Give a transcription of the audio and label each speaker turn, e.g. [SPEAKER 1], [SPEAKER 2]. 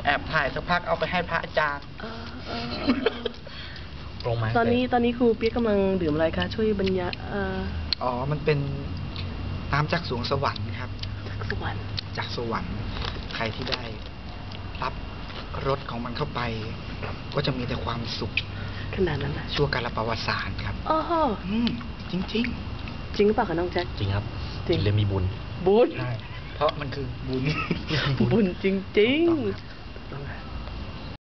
[SPEAKER 1] แอบถ่ายสักพักเอาไปให้พระอาจารย์ลงมา
[SPEAKER 2] ตอนนี้ครูเปี๊ยกกำลังดื่มอะไรคะช่วยบรรยาย
[SPEAKER 1] อ๋อมันเป็นน้ำจากสวงสวรรค์ครับ
[SPEAKER 2] จากสวรรค์
[SPEAKER 1] ใครที่ได้รับรสของมันเข้าไปก็จะมีแต่ความสุข
[SPEAKER 2] ขนาดนั้นนะ
[SPEAKER 1] ชั่วกาลประวัติศาสตร์ครับ
[SPEAKER 2] อ๋อ
[SPEAKER 1] จริงจริง
[SPEAKER 2] หรือเปล่าคะน้องแจ็ค
[SPEAKER 3] จริงครับจริงเลยมีบุญ
[SPEAKER 1] ใช่เพราะมันคือบุญ
[SPEAKER 2] บุญจริงๆ